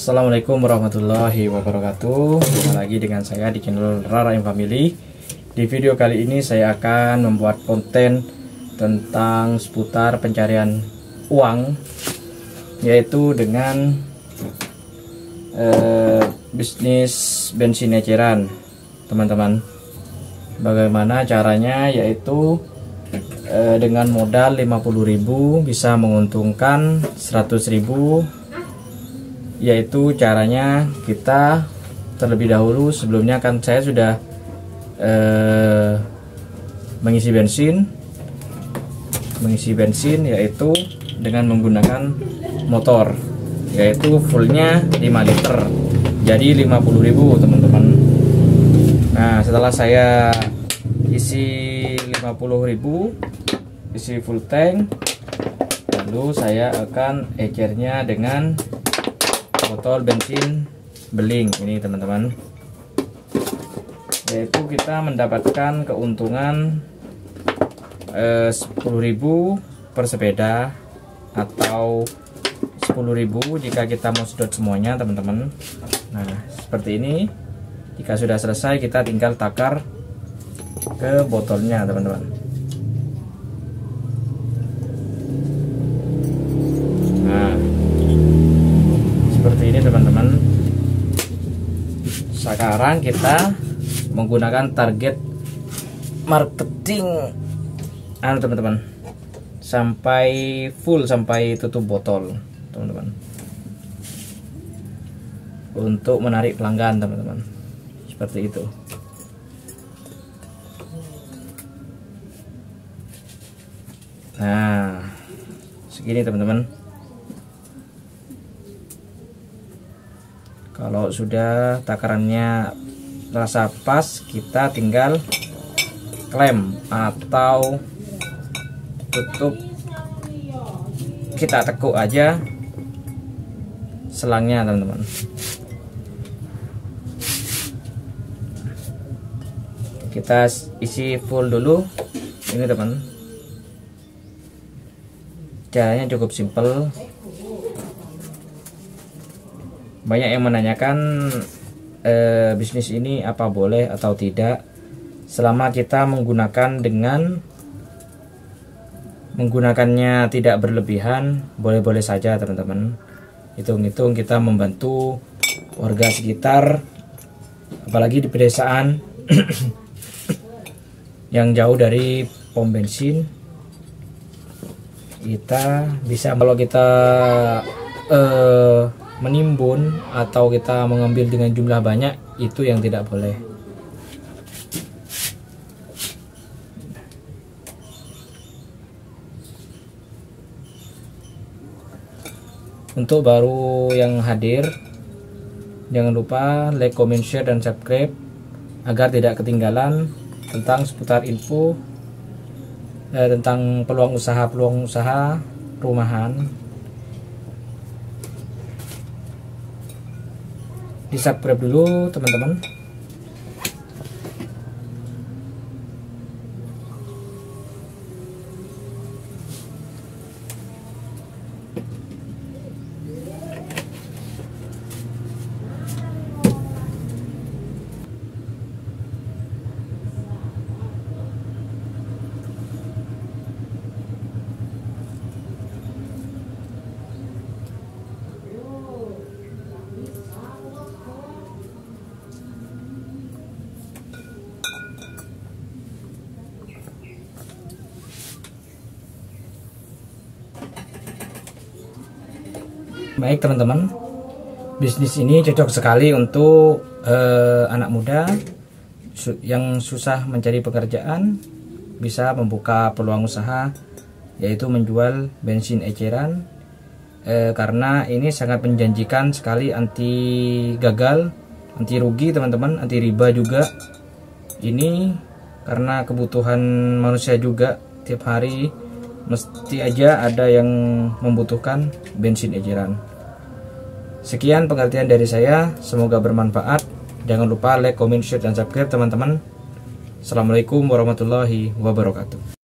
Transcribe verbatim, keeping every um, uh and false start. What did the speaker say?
Assalamualaikum warahmatullahi wabarakatuh. Jumpa lagi dengan saya di channel Rara Family. Di video kali ini saya akan membuat konten tentang seputar pencarian uang, yaitu dengan eh, bisnis bensin eceran, teman-teman. Bagaimana caranya? Yaitu eh, dengan modal lima puluh ribu bisa menguntungkan seratus ribu. Yaitu caranya, kita terlebih dahulu sebelumnya kan saya sudah eh, mengisi bensin mengisi bensin yaitu dengan menggunakan motor, yaitu fullnya lima liter, jadi lima puluh ribu, teman-teman. Nah, setelah saya isi lima puluh ribu, isi full tank, lalu saya akan ecernya dengan botol bensin beling ini, teman-teman. Yaitu kita mendapatkan keuntungan eh, sepuluh ribu per sepeda atau sepuluh ribu jika kita mau sedot semuanya, teman-teman. Nah, seperti ini. Jika sudah selesai, kita tinggal takar ke botolnya, teman-teman. Seperti ini, teman-teman. Sekarang kita menggunakan target marketing anu, teman-teman, sampai full, sampai tutup botol, teman-teman, untuk menarik pelanggan, teman-teman. Seperti itu. Nah, segini, teman-teman. Kalau sudah takarannya terasa pas, kita tinggal klem atau tutup, kita tekuk aja selangnya, teman-teman. Kita isi full dulu ini, teman. Caranya cukup simple. Banyak yang menanyakan eh, bisnis ini apa boleh atau tidak. Selama kita menggunakan dengan menggunakannya tidak berlebihan, boleh-boleh saja, teman-teman. Hitung-hitung kita membantu warga sekitar, apalagi di pedesaan yang jauh dari pom bensin. Kita bisa, kalau kita eh, menimbun atau kita mengambil dengan jumlah banyak, itu yang tidak boleh. Untuk baru yang hadir, jangan lupa like, comment, share, dan subscribe agar tidak ketinggalan tentang seputar info eh, tentang peluang usaha peluang usaha rumahan. Di subscribe dulu, teman-teman. Baik, teman-teman, bisnis ini cocok sekali untuk eh, anak muda su yang susah mencari pekerjaan, bisa membuka peluang usaha, yaitu menjual bensin eceran, eh, karena ini sangat menjanjikan sekali, anti gagal, anti rugi, teman-teman, anti riba juga. Ini karena kebutuhan manusia juga, tiap hari mesti aja ada yang membutuhkan bensin eceran. Sekian pengertian dari saya, semoga bermanfaat. Jangan lupa like, comment, share, dan subscribe, teman-teman. Assalamualaikum warahmatullahi wabarakatuh.